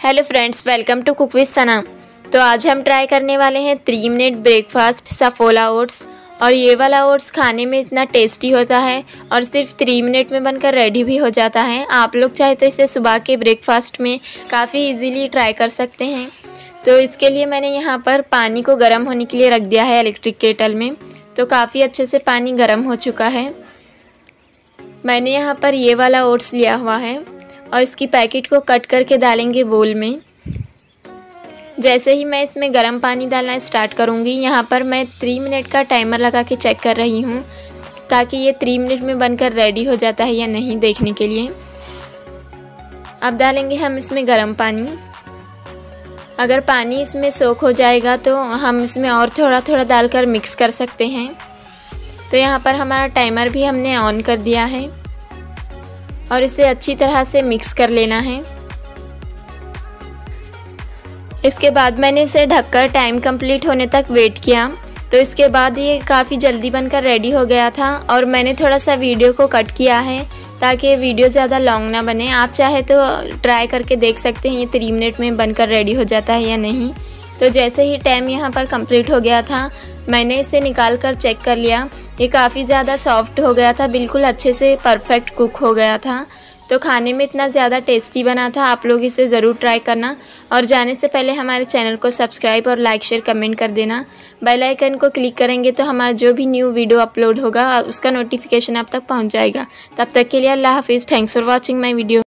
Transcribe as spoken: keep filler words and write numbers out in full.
Hello friends, welcome to cook with Sana. तो आज हम ट्राई करने वाले हैं three minute breakfast Saffola oats. और ये वाला ओट्स खाने में इतना टेस्टी होता है और सिर्फ थ्री मिनट में बनकर रेडी भी हो जाता है। आप लोग चाहे तो इसे सुबह के ब्रेकफास्ट में काफ़ी इजीली ट्राई कर सकते हैं। तो इसके लिए मैंने यहाँ पर पानी को गर्म होने के लिए रख दिया है इलेक्ट्रिक केटल में। तो काफ़ी अच्छे से पानी गर्म हो चुका है। मैंने यहाँ पर ये वाला ओट्स लिया हुआ है और इसकी पैकेट को कट करके डालेंगे बोल में। जैसे ही मैं इसमें गर्म पानी डालना स्टार्ट करूँगी, यहाँ पर मैं थ्री मिनट का टाइमर लगा के चेक कर रही हूँ ताकि ये थ्री मिनट में बनकर रेडी हो जाता है या नहीं देखने के लिए। अब डालेंगे हम इसमें गर्म पानी। अगर पानी इसमें सोख हो जाएगा तो हम इसमें और थोड़ा थोड़ा डालकर मिक्स कर सकते हैं। तो यहाँ पर हमारा टाइमर भी हमने ऑन कर दिया है और इसे अच्छी तरह से मिक्स कर लेना है। इसके बाद मैंने इसे ढककर टाइम कंप्लीट होने तक वेट किया। तो इसके बाद ये काफ़ी जल्दी बनकर रेडी हो गया था और मैंने थोड़ा सा वीडियो को कट किया है ताकि वीडियो ज़्यादा लॉन्ग ना बने। आप चाहे तो ट्राई करके देख सकते हैं ये थ्री मिनट में बनकर रेडी हो जाता है या नहीं। तो जैसे ही टाइम यहाँ पर कंप्लीट हो गया था, मैंने इसे निकाल कर चेक कर लिया। ये काफ़ी ज़्यादा सॉफ्ट हो गया था, बिल्कुल अच्छे से परफेक्ट कुक हो गया था। तो खाने में इतना ज़्यादा टेस्टी बना था। आप लोग इसे ज़रूर ट्राई करना और जाने से पहले हमारे चैनल को सब्सक्राइब और लाइक शेयर कमेंट कर देना। बेल आइकन को क्लिक करेंगे तो हमारा जो भी न्यू वीडियो अपलोड होगा उसका नोटिफिकेशन आप तक पहुंच जाएगा। तब तक के लिए अल्लाह हाफिज़। Thanks for watching my video.